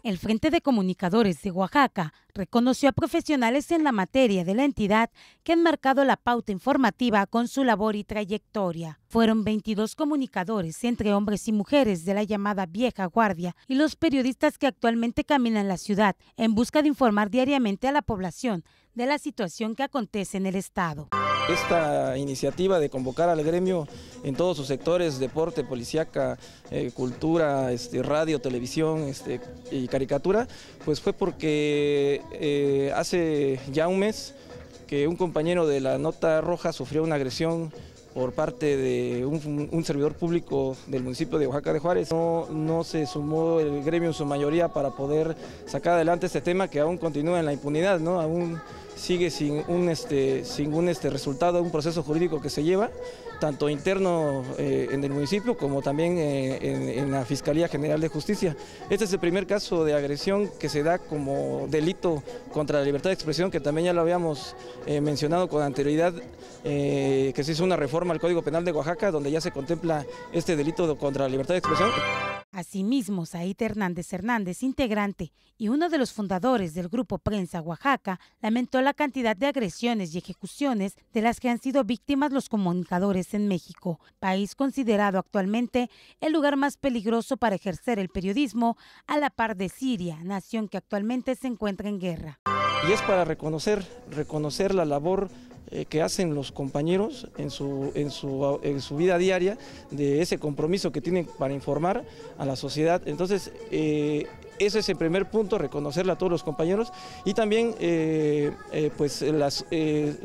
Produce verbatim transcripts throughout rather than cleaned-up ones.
El Frente de Comunicadores de Oaxaca reconoció a profesionales en la materia de la entidad que han marcado la pauta informativa con su labor y trayectoria. Fueron veintidós comunicadores, entre hombres y mujeres de la llamada vieja guardia, y los periodistas que actualmente caminan la ciudad en busca de informar diariamente a la población de la situación que acontece en el estado. Esta iniciativa de convocar al gremio en todos sus sectores, deporte, policíaca, eh, cultura, este, radio, televisión este, y caricatura, pues fue porque eh, hace ya un mes que un compañero de la Nota Roja sufrió una agresión por parte de un, un servidor público del municipio de Oaxaca de Juárez. No, no se sumó el gremio en su mayoría para poder sacar adelante este tema que aún continúa en la impunidad, ¿no? Aún sigue sin un, este, sin un este, resultado, un proceso jurídico que se lleva, tanto interno eh, en el municipio como también eh, en, en la Fiscalía General de Justicia. Este es el primer caso de agresión que se da como delito contra la libertad de expresión, que también ya lo habíamos eh, mencionado con anterioridad, eh, que se hizo una reforma al Código Penal de Oaxaca, donde ya se contempla este delito contra la libertad de expresión. Asimismo, Said Hernández Hernández, integrante y uno de los fundadores del Grupo Prensa Oaxaca, lamentó la cantidad de agresiones y ejecuciones de las que han sido víctimas los comunicadores en México, país considerado actualmente el lugar más peligroso para ejercer el periodismo, a la par de Siria, nación que actualmente se encuentra en guerra. Y es para reconocer, reconocer la labor eh, que hacen los compañeros en su, en, su, en su vida diaria, de ese compromiso que tienen para informar a la sociedad. Entonces, eh, ese es el primer punto, reconocerle a todos los compañeros y también eh, eh, pues las... Eh,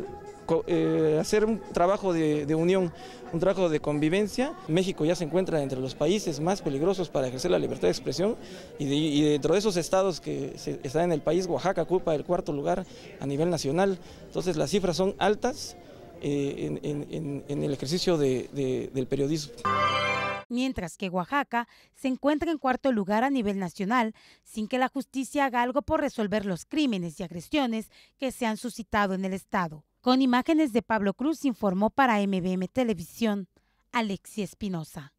Eh, hacer un trabajo de, de unión, un trabajo de convivencia. México ya se encuentra entre los países más peligrosos para ejercer la libertad de expresión y, de, y dentro de esos estados que se, están en el país, Oaxaca ocupa el cuarto lugar a nivel nacional. Entonces las cifras son altas eh, en, en, en el ejercicio de, de, del periodismo. Mientras que Oaxaca se encuentra en cuarto lugar a nivel nacional, sin que la justicia haga algo por resolver los crímenes y agresiones que se han suscitado en el estado. Con imágenes de Pablo Cruz, informó para M B M Televisión, Alexia Espinosa.